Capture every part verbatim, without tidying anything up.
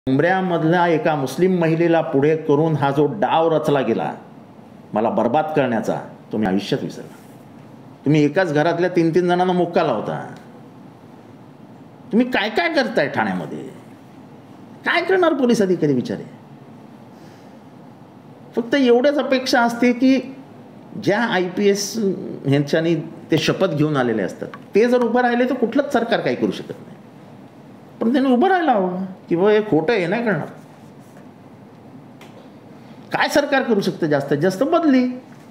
मुंबऱ्यामधल्या एका मुस्लिम महिलेला पुढे करून हा जो डाव रचला गेला मला बर्बाद करण्याचा, तुम्ही आयुष्यात विसरला. तुम्ही एकाच घरातल्या तीन तीन जणांना मुक्का लावता. तुम्ही काय काय करताय ठाण्यामध्ये? काय करणार पोलीस अधिकारी बिचारे? फक्त एवढ्याच अपेक्षा असते की ज्या आय पी एस ह्यांच्यानी ते शपथ घेऊन आलेले असतात ते जर उभं राहिले तर कुठलंच सरकार काही करू शकत नाही. पण त्यांनी उभं राहायला हवं की बाबा हे खोटं हे नाही करणार. काय सरकार करू शकतं? जास्तीत जास्त बदली.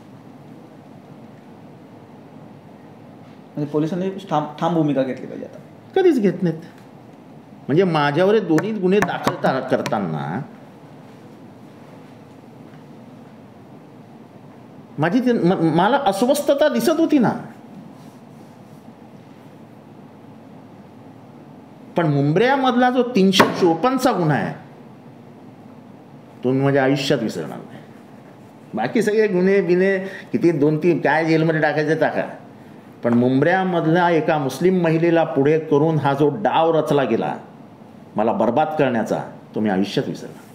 म्हणजे पोलिसांनी ठाम ठाम भूमिका घेतली पाहिजे. आता कधीच घेत नाहीत. म्हणजे माझ्यावर दोन्ही गुन्हे दाखल करताना माझी ती मला अस्वस्थता दिसत होती ना. पण मुंबऱ्यामधला जो तीनशे चोपन्नचा गुन्हा आहे तो माझ्या आयुष्यात विसरणार नाही. बाकी सगळे गुन्हे बिने किती दोन तीन काय जेलमध्ये टाकायचे टाका, पण मुंबऱ्यामधल्या एका मुस्लिम महिलेला पुढे करून हा जो डाव रचला गेला मला बर्बाद करण्याचा, तुम्ही आयुष्यात विसरणार.